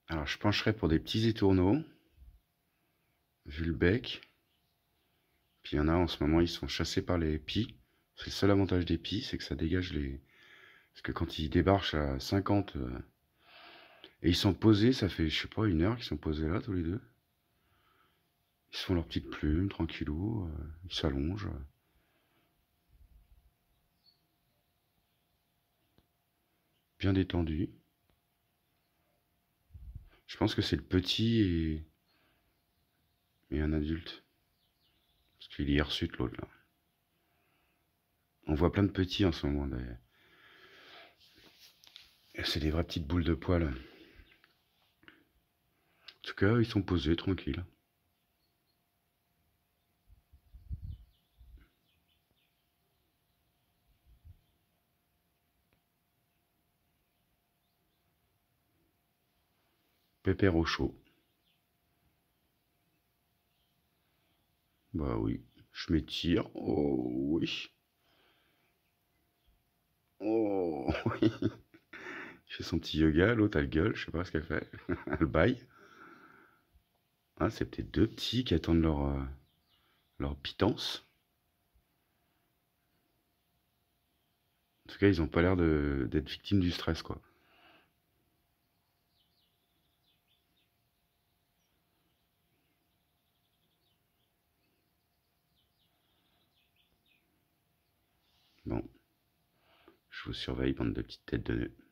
Alors, je pencherais pour des petits étourneaux, vu le bec. Puis il y en a en ce moment, ils sont chassés par les pies. C'est le seul avantage des pies, c'est que ça dégage les. Parce que quand ils débarquent à 50 et ils sont posés, ça fait, je sais pas, 1 heure qu'ils sont posés là tous les deux. Ils se font leurs petites plumes, tranquillou, ils s'allongent. Bien détendus. Je pense que c'est le petit et un adulte. Parce qu'il est hirsute l'autre là. On voit plein de petits en ce moment d'ailleurs. C'est des vraies petites boules de poils. En tout cas, ils sont posés, tranquilles. Pépère au chaud. Bah oui, je m'étire. Oh oui. Oh oui. Il fait son petit yoga, l'autre elle gueule, je sais pas ce qu'elle fait. Elle baille. Ah, c'est peut-être deux petits qui attendent leur pitance. En tout cas, ils ont pas l'air d'être victimes du stress, quoi. Bon, je vous surveille, bande de petites têtes de nœuds.